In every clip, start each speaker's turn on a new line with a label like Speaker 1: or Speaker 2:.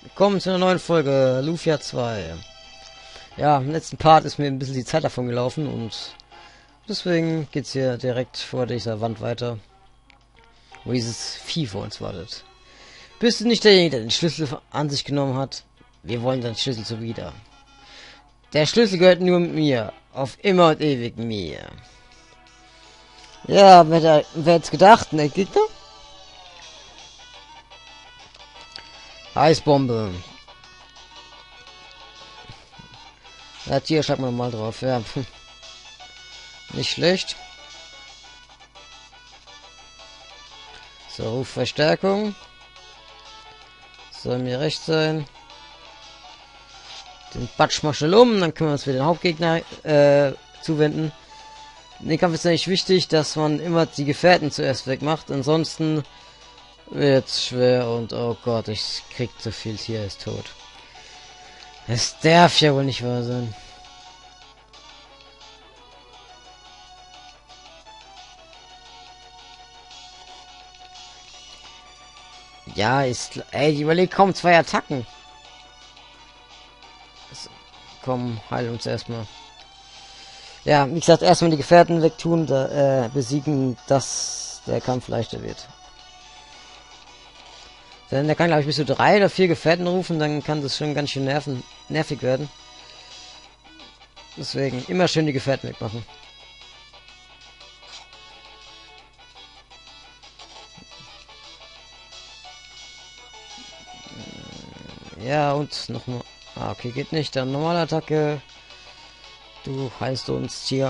Speaker 1: Willkommen zu einer neuen Folge Lufia 2. Ja, im letzten Part ist mir ein bisschen die Zeit davon gelaufen und deswegen geht's hier direkt vor dieser Wand weiter, wo dieses Vieh vor uns wartet. Bist du nicht derjenige, der den Schlüssel an sich genommen hat? Wir wollen deinen Schlüssel so wieder. Der Schlüssel gehört nur mir, auf immer und ewig mir. Ja, wer hätte gedacht, ne Gegner? Eisbombe. Ja, hier schlag mal drauf. Ja, nicht schlecht. So, Ruf Verstärkung. Soll mir recht sein. Den Batsch mal schnell um, dann können wir uns für den Hauptgegner zuwenden. In dem Kampf ist eigentlich wichtig, dass man immer die Gefährten zuerst wegmacht. Ansonsten wird's schwer und oh Gott, ich krieg zu viel Tier, ist tot. Es darf ja wohl nicht wahr sein. Ja, ist... Ey, die überlegt kaum 2 Attacken. So, komm, heil uns erstmal. Ja, wie gesagt, erstmal die Gefährten wegtun, besiegen, dass der Kampf leichter wird. Denn der kann, glaube ich, bis zu 3 oder 4 Gefährten rufen, dann kann das schon ganz schön nervig werden. Deswegen immer schön die Gefährten wegmachen. Ja, und nochmal. Ah, okay, geht nicht. Dann normale Attacke. Du heißt uns hier.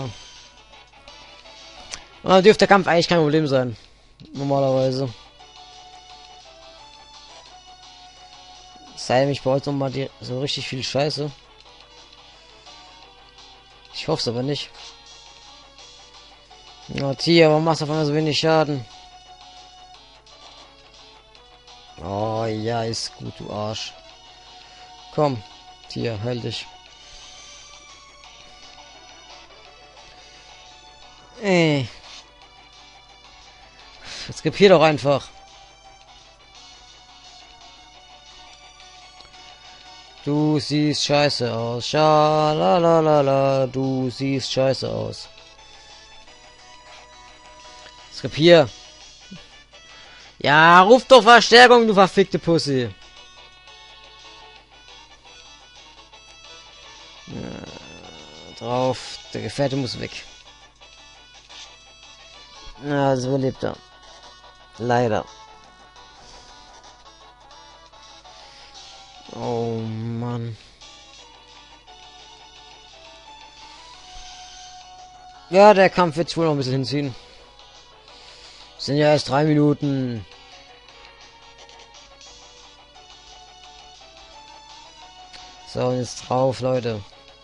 Speaker 1: Und dann dürfte der Kampf eigentlich kein Problem sein. Normalerweise. Sei mich bei uns nochmal so richtig viel Scheiße. Ich hoffe es aber nicht. Na, Tier, warum machst du auf einmal so wenig Schaden? Oh ja, ist gut, du Arsch. Komm, Tier, heil dich. Ey. Jetzt gib hier doch einfach. Du siehst scheiße aus. Schalalala, du siehst scheiße aus. Hier. Ja, ruf doch Verstärkung, du verfickte Pussy. Ja, drauf. Der Gefährte muss weg. Ja, also überlebt er. Leider. Oh Mann. Ja, der Kampf wird wohl noch ein bisschen hinziehen. Sind ja erst 3 Minuten. So, und jetzt drauf, Leute.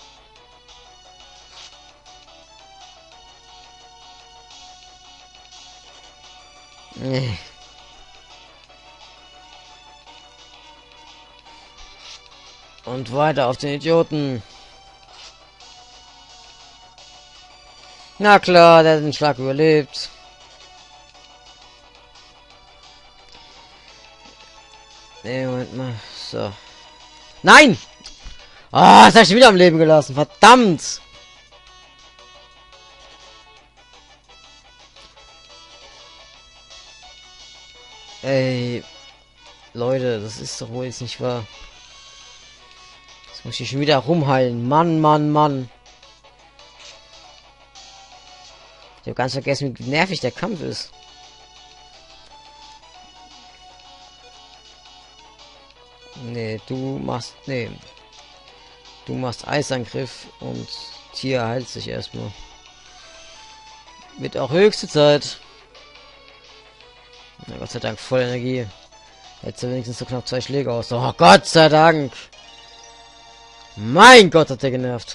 Speaker 1: Nee. Und weiter auf den Idioten. Na klar, der hat den Schlag überlebt. Nee, Moment mal. So. Nein! Ah, das habe ich wieder am Leben gelassen. Verdammt! Ey. Leute, das ist doch wohl jetzt nicht wahr. Jetzt muss ich schon wieder rumheilen. Mann, Mann, Mann. Ich habe ganz vergessen, wie nervig der Kampf ist. Nee, du machst... Nee. Du machst Eisangriff und Tier heilt sich erstmal. Wird auch höchste Zeit. Na, Gott sei Dank voll Energie. Jetzt wenigstens so knapp 2 Schläge aus. Oh Gott sei Dank. Mein Gott, hat der genervt.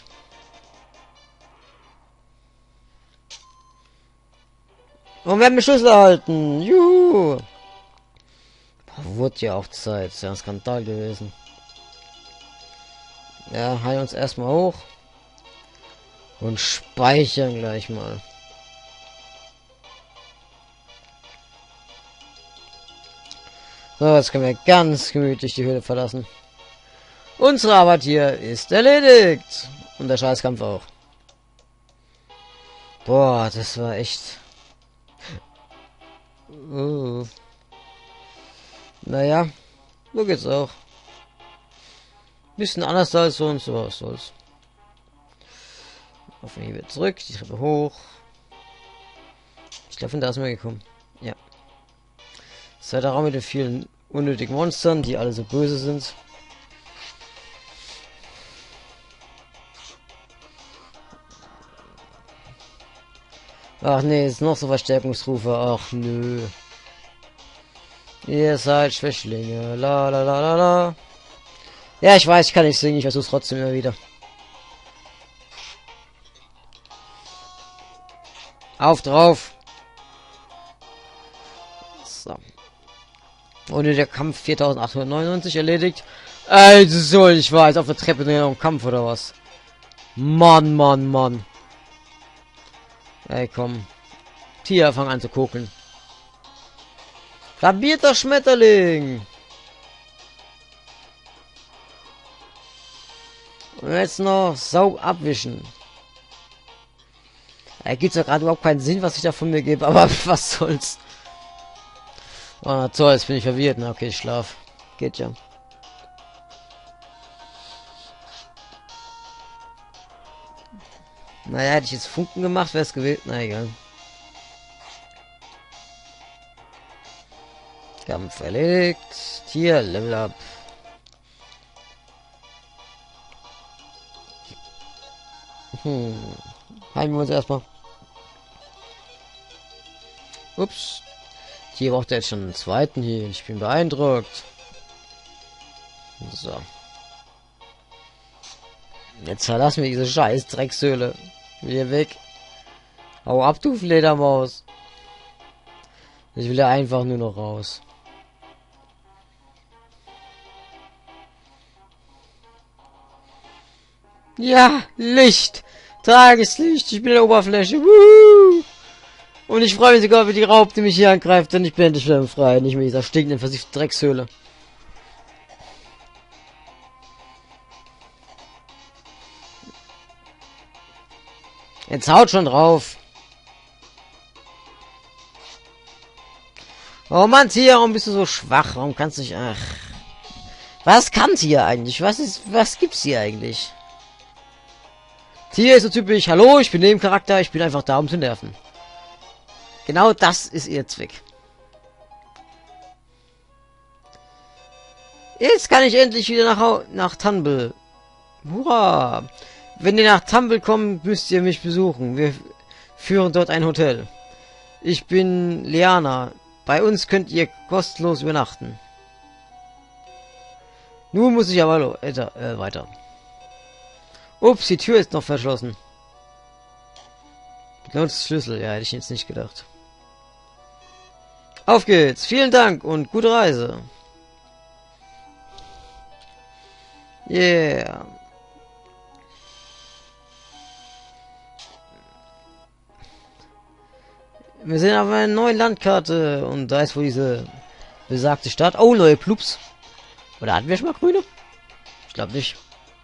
Speaker 1: Und wir haben den Schlüssel erhalten. Juhu. Wurde ja auch Zeit. Ist ja ein Skandal gewesen. Ja, heilen uns erstmal hoch. Und speichern gleich mal. So, jetzt können wir ganz gemütlich die Höhle verlassen. Unsere Arbeit hier ist erledigt. Und der Scheißkampf auch. Boah, das war echt... Oh. Naja, so geht's auch. Bisschen anders als sonst, aber was soll's. Auf jeden Fall zurück, die Treppe hoch. Ich glaube, von da ist mir gekommen. Ja. Zweiter Raum mit den vielen unnötigen Monstern, die alle so böse sind. Ach nee, ist noch so Verstärkungsrufe. Ach nö. Ihr seid Schwächlinge. La la la la la. Ja, ich weiß, ich kann nicht singen. Ich versuch's trotzdem immer wieder. Auf drauf. So. Und der Kampf 4899 erledigt. Also, ich war jetzt auf der Treppe noch im Kampf oder was? Mann, Mann, Mann. Ey, komm. Tier, fang an zu kokeln. Rabierter Schmetterling. Und jetzt noch Saug abwischen. Da gibt's ja gerade überhaupt keinen Sinn, was ich da von mir gebe, aber was soll's. Oh, toll, jetzt bin ich verwirrt. Na, okay, ich schlaf. Geht ja. Naja, hätte ich jetzt Funken gemacht, wäre es gewählt. Na egal. Kampf erledigt. Tier, Level up. Heilen wir uns erstmal. Ups. Hier braucht er jetzt schon einen zweiten hier. Ich bin beeindruckt. So. Jetzt verlassen wir diese scheiß Dreckshöhle. Wieder weg. Hau ab, du Fledermaus. Ich will ja einfach nur noch raus. Ja, Licht. Tageslicht. Ich bin in der Oberfläche. Woo! Und ich freue mich sogar über die Raub, die mich hier angreift, denn ich bin endlich wieder frei. Nicht mehr dieser stinkenden, versifften Dreckshöhle. Jetzt haut schon drauf. Oh Mann, Tier, warum bist du so schwach? Warum kannst du nicht... Ach. Was kann Tier eigentlich? Was gibt's hier eigentlich? Tier ist so typisch, hallo, ich bin Nebencharakter, ich bin einfach da, um zu nerven. Genau das ist ihr Zweck. Jetzt kann ich endlich wieder nach Tumble. Hurra! Wenn ihr nach Tumble kommt, müsst ihr mich besuchen. Wir führen dort ein Hotel. Ich bin Liana. Bei uns könnt ihr kostenlos übernachten. Nun muss ich aber weiter. Ups, die Tür ist noch verschlossen. Benutzt Schlüssel. Ja, hätte ich jetzt nicht gedacht. Auf geht's. Vielen Dank und gute Reise. Yeah. Wir sind auf einer neuen Landkarte und da ist wohl diese besagte Stadt. Oh, neue Plups. Oder hatten wir schon mal grüne? Ich glaube nicht.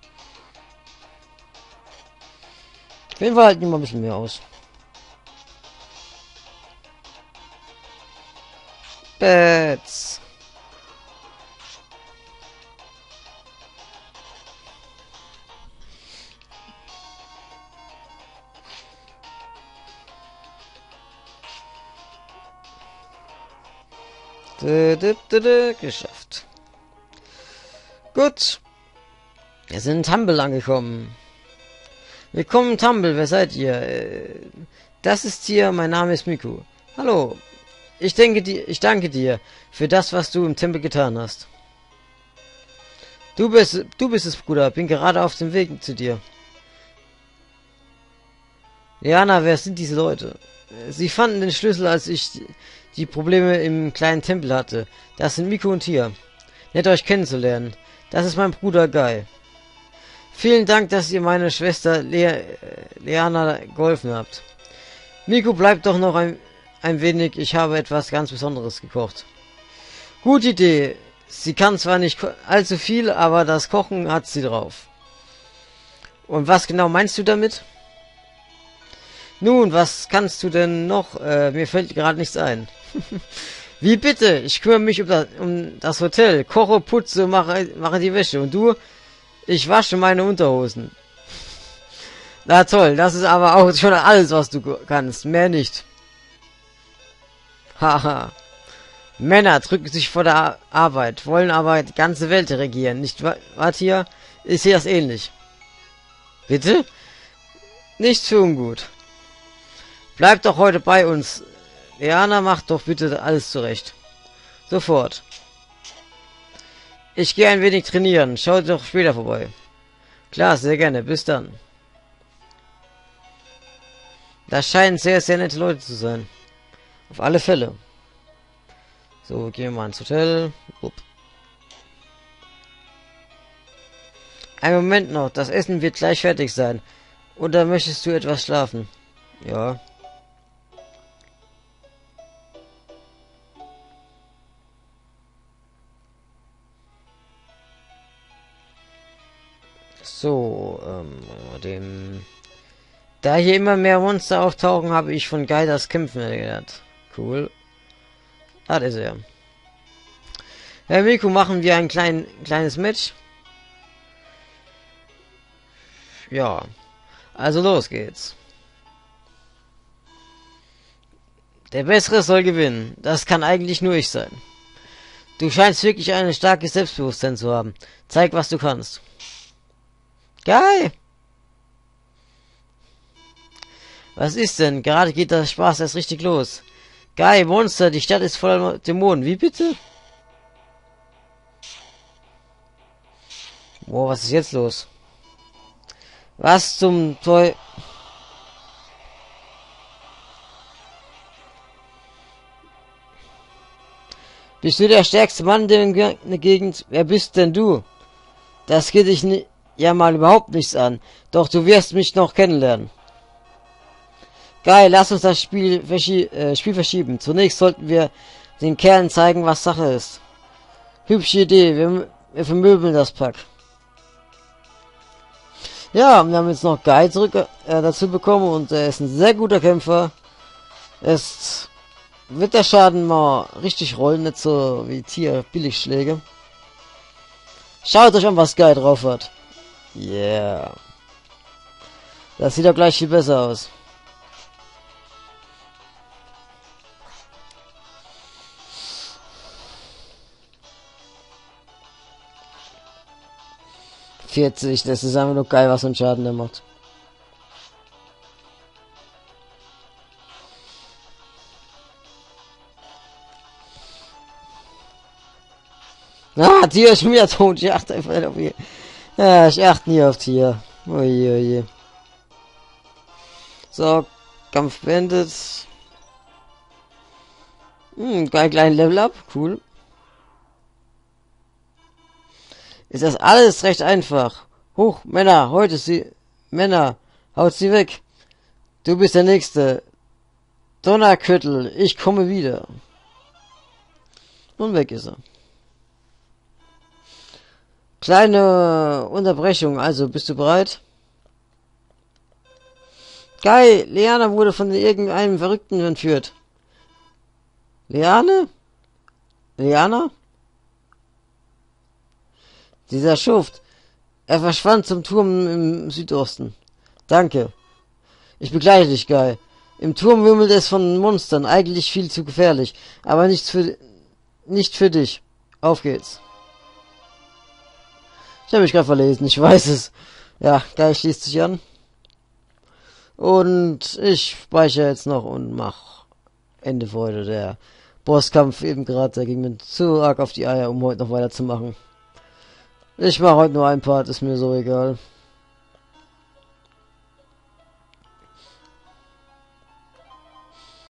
Speaker 1: Auf jeden Fall halten wir mal ein bisschen mehr aus. Bats. Geschafft. Gut. Wir sind in Tumble angekommen. Willkommen in Tumble, wer seid ihr? Das ist hier, mein Name ist Miku. Hallo. Ich danke dir für das, was du im Tempel getan hast. Du bist es, Bruder. Bin gerade auf dem Weg zu dir. Liana, wer sind diese Leute? Sie fanden den Schlüssel, als ich die Probleme im kleinen Tempel hatte. Das sind Miku und Tia. Nett euch kennenzulernen. Das ist mein Bruder Guy. Vielen Dank, dass ihr meine Schwester Liana geholfen habt. Miku, bleibt doch noch ein wenig. Ich habe etwas ganz Besonderes gekocht. Gute Idee. Sie kann zwar nicht allzu viel, aber das Kochen hat sie drauf. Und was genau meinst du damit? Nun, was kannst du denn noch? Mir fällt gerade nichts ein. Wie bitte? Ich kümmere mich um das Hotel, koche, putze, mache die Wäsche. Und du? Ich wasche meine Unterhosen. Na toll, das ist aber auch schon alles, was du kannst. Mehr nicht. Haha. Männer drücken sich vor der Arbeit, wollen aber die ganze Welt regieren. Nicht wahr, hier? Ist hier das ähnlich? Bitte? Nichts für ungut. Bleib doch heute bei uns. Leana, macht doch bitte alles zurecht. Sofort. Ich gehe ein wenig trainieren. Schau doch später vorbei. Klar, sehr gerne. Bis dann. Das scheinen sehr, sehr nette Leute zu sein. Auf alle Fälle. So, gehen wir mal ins Hotel. Upp. Ein Moment noch. Das Essen wird gleich fertig sein. Oder möchtest du etwas schlafen? Ja. So, da hier immer mehr Monster auftauchen, habe ich von Guy Kämpfen gelernt. Cool. Das ist er. Herr Miku, machen wir ein kleines Match? Ja. Also los geht's. Der Bessere soll gewinnen. Das kann eigentlich nur ich sein. Du scheinst wirklich ein starkes Selbstbewusstsein zu haben. Zeig, was du kannst. Geil! Was ist denn? Gerade geht der Spaß erst richtig los. Geil, Monster, die Stadt ist voller Dämonen. Wie bitte? Boah, was ist jetzt los? Was zum Teufel? Bist du der stärkste Mann in der Gegend? Wer bist denn du? Das geht dich ja mal überhaupt nichts an. Doch du wirst mich noch kennenlernen. Geil, lass uns das Spiel verschieben. Zunächst sollten wir den Kerlen zeigen, was Sache ist. Hübsche Idee, wir vermöbeln das Pack. Ja, wir haben jetzt noch Guy dazu bekommen und er ist ein sehr guter Kämpfer. Es wird der Schaden mal richtig rollen, nicht so wie Tier Billigschläge. Schaut euch an, was Guy drauf hat. Yeah. Das sieht doch gleich viel besser aus. Das ist einfach nur geil, was für einen Schaden der macht. Ah, Tier ist schon wieder tot. Ich achte einfach nicht auf ihr. Ja, ich achte nie auf Tier. Oje, oje. So, Kampf beendet. Geil, kleinen Level up. Cool. Ist das alles recht einfach. Huch, Männer, Männer, haut sie weg. Du bist der Nächste. Donnerköttel, ich komme wieder. Und weg ist er. Kleine Unterbrechung, also bist du bereit? Geil, Leana wurde von irgendeinem Verrückten entführt. Leana? Dieser Schuft. Er verschwand zum Turm im Südosten. Danke. Ich begleite dich, Guy. Im Turm wimmelt es von Monstern. Eigentlich viel zu gefährlich. Aber nicht für dich. Auf geht's. Ich habe mich gerade verlesen. Ich weiß es. Ja, Guy schließt sich an. Und ich speichere jetzt noch und mach Ende für heute. Der Bosskampf eben gerade, der ging mir zu arg auf die Eier, um heute noch weiterzumachen. Ich mache heute nur ein Part, ist mir so egal.